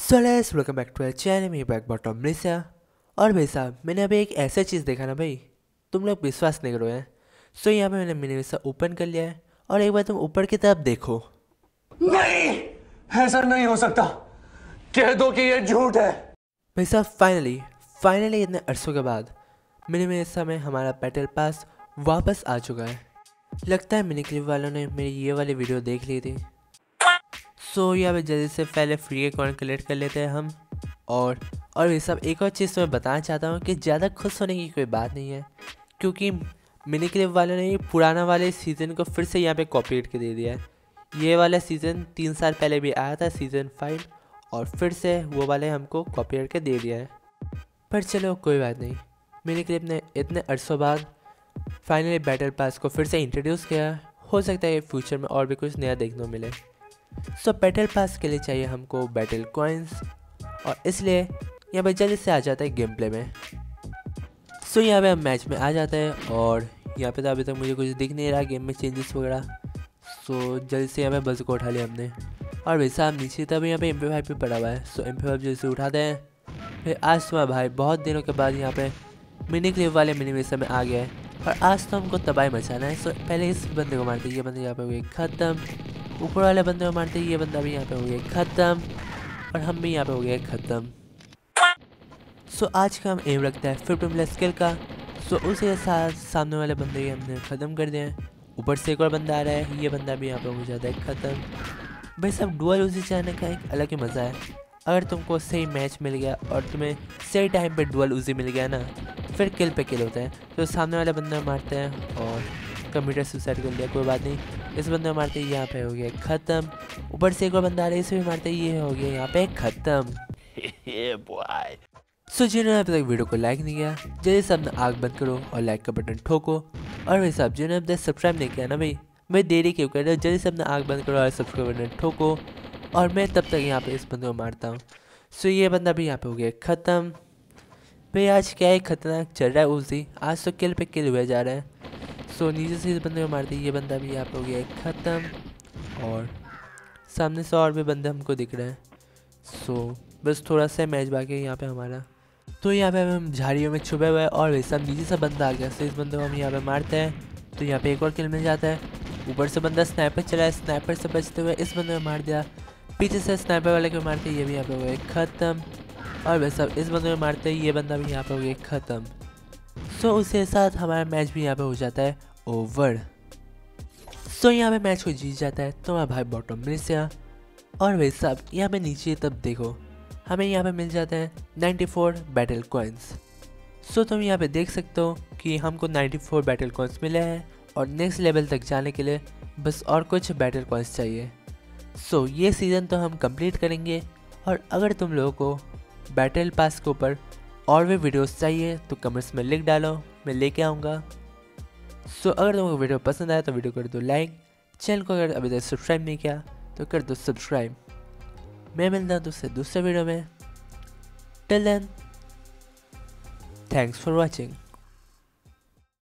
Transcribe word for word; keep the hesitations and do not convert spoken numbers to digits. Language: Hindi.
So let's welcome back to our channel में बैक बॉटम मनीषा। और भाई साहब मैंने अभी एक ऐसा चीज़ देखा ना भाई, तुम लोग विश्वास नहीं करोगे। सो यहाँ पे मैंने मनीषा ओपन कर लिया है और एक बार तुम ऊपर की तरफ देखो। नहीं, ऐसा नहीं हो सकता। कह दो कि ये झूठ है। भाई साहब फाइनली फाइनली इतने अरसों के बाद मनीषा में हमारा बैटल पास वापस आ चुका है। लगता है मिनी क्लिप वालों ने मेरी ये वाली वीडियो देख ली थी। सो so, यहाँ पे जल्दी से पहले फ्री के कॉइन कलेक्ट कर लेते हैं हम। और और ये सब एक और चीज़ तो मैं बताना चाहता हूँ कि ज़्यादा खुश होने की कोई बात नहीं है, क्योंकि मिनी क्लिप वालों ने ये पुराना वाले सीज़न को फिर से यहाँ पे कॉपी करके दे दिया है। ये वाला सीज़न तीन साल पहले भी आया था, सीज़न फाइव, और फिर से वो वाले हमको कॉपी करके दे दिया है। पर चलो कोई बात नहीं, मिनी क्लिप ने इतने अरसों बाद फाइनली बैटल पास को फिर से इंट्रोड्यूस किया। हो सकता है फ्यूचर में और भी कुछ नया देखने को मिले। सो बैटल पास के लिए चाहिए हमको बैटल कॉइन्स, और इसलिए यहाँ पे जल्दी से आ जाता है गेम प्ले में। सो यहाँ पे हम मैच में आ जाते हैं और यहाँ पे तो अभी तक मुझे कुछ दिख नहीं रहा गेम में चेंजेस वगैरह। सो जल्दी से यहाँ पे बस को उठा लिया हमने। और भाई साहब नीचे तब यहाँ पे एम पी फाइव भी पड़ा हुआ है। सो एम पी फाइव जल्दी से उठाते हैं। फिर आज तुम्हारा भाई बहुत दिनों के बाद यहाँ पे मिनी क्लिप वाले मिनीवेशन में आ गया है और आज तो हमको तबाही मचाना है। सो पहले इस बंदे को मारते, ये बंदे यहाँ पे हुए ख़त्म। ऊपर वाले बंदे को मारते, ये बंदा भी यहाँ पे हो गया ख़त्म, और हम भी यहाँ पे हो गए ख़त्म। सो so, आज का हम एम रखते हैं फिफ्टी प्लस स्किल का। सो so, उसी के साथ सामने वाले बंदे के हमने ख़त्म कर दिए हैं। ऊपर से एक और बंदा आ रहा है, ये बंदा भी यहाँ पे हो जाता है ख़त्म। भाई सब डुअल उसी चाहने का एक अलग ही मज़ा है। अगर तुमको सही मैच मिल गया और तुम्हें सही टाइम पे डुअल उसी मिल गया ना, फिर किल पे किल होता है। तो सामने वाले बंदे मारते हैं और कंप्यूटर सुसाइड कर लिया, कोई बात नहीं। इस बंदे को मारते ही यहाँ पे हो गया ख़त्म। ऊपर से एक और बंदा आ रहा है, इसे भी मारते ही ये हो गया यहाँ पे ख़त्म। सो जिन्होंने अभी तक वीडियो को लाइक नहीं किया, जल्दी से अपना आग बंद करो और लाइक का बटन ठोको। और भाई साहब जिन्होंने अभी तक सब्सक्राइब नहीं किया ना भाई, मैं देरी क्यों कर रहा हूँ, जल्दी से अपना आग बंद करो और सब्सक्राइब बटन ठोको। और मैं तब तक यहाँ पे इस बंदे को मारता हूँ। सो ये बंदा भी यहाँ पे हो गया ख़त्म। भाई आज क्या ही खतरनाक चल रहा है उसी, आज तो किल पे किल हुआ जा रहा है। सो नीचे से इस बंदे को मारते, ये बंदा भी यहाँ पे हो गया ख़त्म। और सामने से और भी बंदे हमको दिख रहे हैं। सो बस थोड़ा सा मैच बाकी है यहाँ पे हमारा। तो यहाँ पे हम झाड़ियों में छुपे हुए हैं और वैसा नीचे से बंदा आ गया। सो इस बंदे को हम यहाँ पे मारते हैं तो यहाँ पे एक और किल मिल जाता है। ऊपर से बंदा स्नाइपर चला है, स्नाइपर से बचते हुए इस बंदे को मार दिया। पीछे से स्नाइपर वाले को मारते ये भी यहाँ पे हो गए ख़त्म। और वैसा इस बंदे को मारते ये बंदा भी यहाँ पे हो गया ख़त्म। सो उसके साथ हमारा मैच भी यहाँ पे हो जाता है ओवर। सो यहाँ पे मैच को जीत जाता है तुम्हारा भाई बॉटम मनीषा। और भाई साहब यहाँ पे नीचे तब देखो, हमें यहाँ पे मिल जाते हैं ninety four battle coins. So तुम यहाँ पे देख सकते हो कि हमको नाइन्टी फोर बैटल कॉइन्स मिले हैं और नेक्स्ट लेवल तक जाने के लिए बस और कुछ बैटल कॉइन्स चाहिए। सो ये सीज़न तो हम कंप्लीट करेंगे। और अगर तुम लोगों को बैटल पास के ऊपर और भी वीडियोस चाहिए तो कमेंट्स में लिख डालो, मैं लेके आऊँगा। सो अगर तुमको वीडियो पसंद आया तो वीडियो कर दो लाइक, चैनल को अगर अभी तक सब्सक्राइब नहीं किया तो कर दो सब्सक्राइब। मैं मिलता हूँ तुझसे दूसरे वीडियो में। Till then, thanks for watching.